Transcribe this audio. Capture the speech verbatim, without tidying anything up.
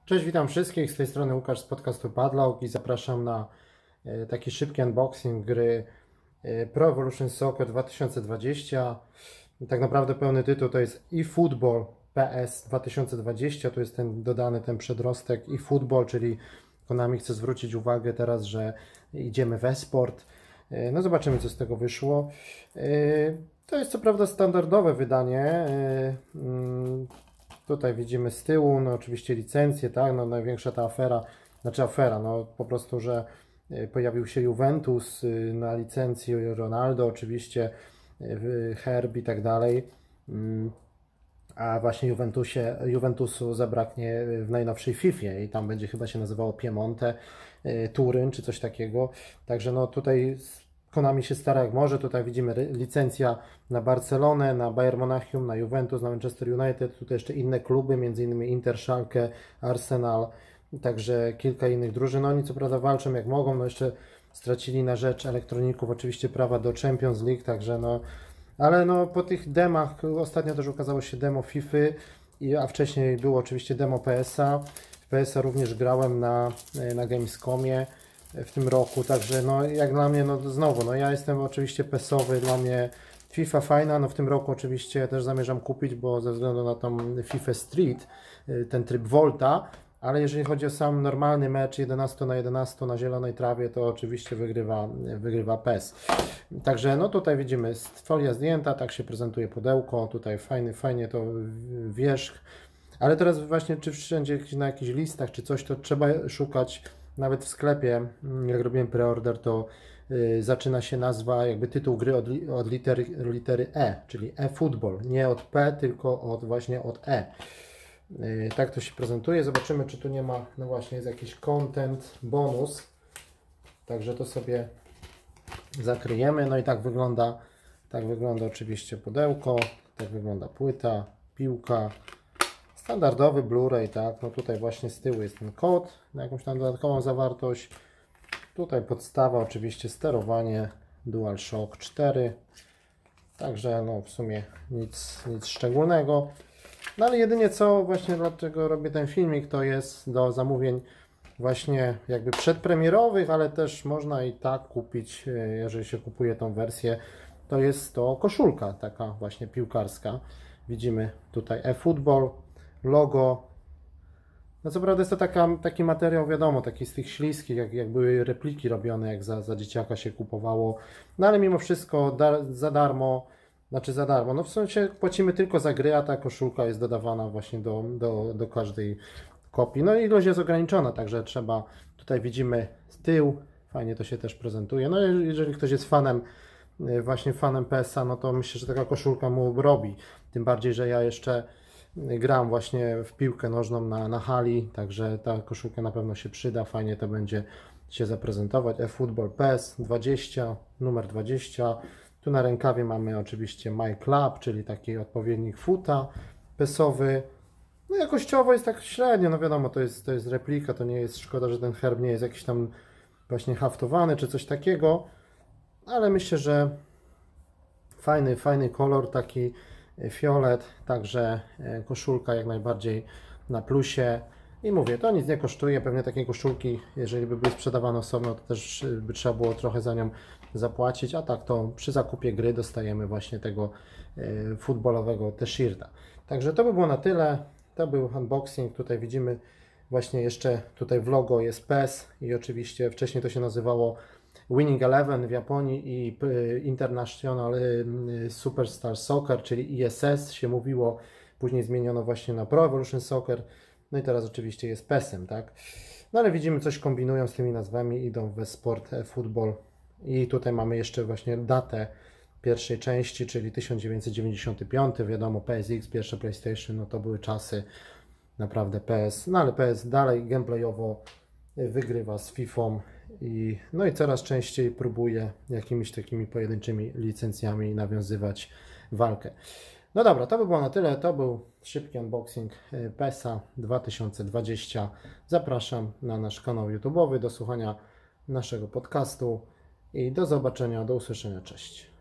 Cześć, witam wszystkich, z tej strony Łukasz z podcastu Padlock i zapraszam na e, taki szybki unboxing gry e, Pro Evolution Soccer dwa tysiące dwadzieścia. Tak naprawdę pełny tytuł to jest eFootball P S dwa tysiące dwadzieścia, tu jest ten dodany ten przedrostek eFootball, czyli Konami chce zwrócić uwagę teraz, że idziemy w e-sport. E, No zobaczymy, co z tego wyszło. E, To jest co prawda standardowe wydanie. E, mm, Tutaj widzimy z tyłu, no oczywiście licencje, tak, no największa ta afera, znaczy afera, no po prostu, że pojawił się Juventus na licencji, Ronaldo oczywiście, Herb i tak dalej, a właśnie Juventusie, Juventusu zabraknie w najnowszej FIFA i tam będzie chyba się nazywało Piemonte, Turyn czy coś takiego, także no tutaj Konami się stara jak może. Tutaj widzimy licencja na Barcelonę, na Bayern Monachium, na Juventus, na Manchester United. Tutaj jeszcze inne kluby, między innymi Inter, Schalke, Arsenal, także kilka innych drużyn. Oni co prawda walczą jak mogą, no jeszcze stracili na rzecz elektroników oczywiście prawa do Champions League, także no, ale no po tych demach, ostatnio też ukazało się demo FIFA, a wcześniej było oczywiście demo P S a. W P S a również grałem na, na Gamescomie w tym roku, także no jak dla mnie, no znowu, no ja jestem oczywiście pesowy, dla mnie FIFA fajna, no w tym roku oczywiście też zamierzam kupić, bo ze względu na tą FIFA Street, ten tryb Volta, ale jeżeli chodzi o sam normalny mecz jedenaście na jedenaście na zielonej trawie, to oczywiście wygrywa, wygrywa P E S. Także no tutaj widzimy folia zdjęta, tak się prezentuje pudełko, tutaj fajny, fajnie to wierzch, ale teraz właśnie czy wszędzie na jakichś listach czy coś, to trzeba szukać. Nawet w sklepie, jak robiłem preorder, to y, zaczyna się nazwa, jakby tytuł gry od, li, od litery, litery E, czyli eFootball. Nie od P, tylko od właśnie od E. Y, tak to się prezentuje. Zobaczymy, czy tu nie ma, no właśnie, jest jakiś content, bonus. Także to sobie zakryjemy. No i tak wygląda, tak wygląda oczywiście pudełko, tak wygląda płyta, piłka. Standardowy Blu-ray, tak, no tutaj właśnie z tyłu jest ten kod na jakąś tam dodatkową zawartość. Tutaj podstawa, oczywiście sterowanie DualShock cztery. Także no w sumie nic, nic szczególnego. No ale jedynie co właśnie dlaczego robię ten filmik, to jest do zamówień właśnie jakby przedpremierowych, ale też można i tak kupić, jeżeli się kupuje tą wersję. To jest to koszulka taka właśnie piłkarska. Widzimy tutaj eFootball, logo. No co prawda jest to taka, taki materiał, wiadomo, taki z tych śliskich, jak, jak były repliki robione, jak za, za dzieciaka się kupowało. No ale mimo wszystko da, za darmo, znaczy za darmo, no w sensie płacimy tylko za gry, a ta koszulka jest dodawana właśnie do, do, do każdej kopii. No i ilość jest ograniczona, także trzeba, tutaj widzimy tył, fajnie to się też prezentuje. No jeżeli ktoś jest fanem, właśnie fanem P S a, no to myślę, że taka koszulka mu robi. Tym bardziej, że ja jeszcze gram właśnie w piłkę nożną na, na hali, także ta koszulka na pewno się przyda, fajnie to będzie się zaprezentować. eFootball P S dwadzieścia, numer dwadzieścia. Tu na rękawie mamy oczywiście My Club, czyli taki odpowiednik futa pesowy. No jakościowo jest tak średnio, no wiadomo, to jest, to jest replika, to nie jest, szkoda, że ten herb nie jest jakiś tam właśnie haftowany czy coś takiego, ale myślę, że fajny, fajny kolor, taki fiolet, także koszulka jak najbardziej na plusie. I mówię, to nic nie kosztuje, pewnie takie koszulki, jeżeli by były sprzedawane osobno, to też by trzeba było trochę za nią zapłacić, a tak to przy zakupie gry dostajemy właśnie tego e, futbolowego t-shirta. Także to by było na tyle, to był unboxing, tutaj widzimy właśnie jeszcze tutaj w logo jest P E S i oczywiście wcześniej to się nazywało Winning Eleven w Japonii i International Superstar Soccer, czyli I S S się mówiło, później zmieniono właśnie na Pro Evolution Soccer, no i teraz oczywiście jest P E S em, tak? No ale widzimy, coś kombinują z tymi nazwami, idą we sport, e-football i tutaj mamy jeszcze właśnie datę pierwszej części, czyli tysiąc dziewięćset dziewięćdziesiąty piąty, wiadomo, P S X, pierwsze PlayStation, no to były czasy naprawdę P S, no ale P S dalej gameplayowo wygrywa z fifą i no i coraz częściej próbuje jakimiś takimi pojedynczymi licencjami nawiązywać walkę. No dobra, to by było na tyle. To był szybki unboxing P E S a dwa tysiące dwadzieścia. Zapraszam na nasz kanał YouTube'owy do słuchania naszego podcastu i do zobaczenia, do usłyszenia. Cześć.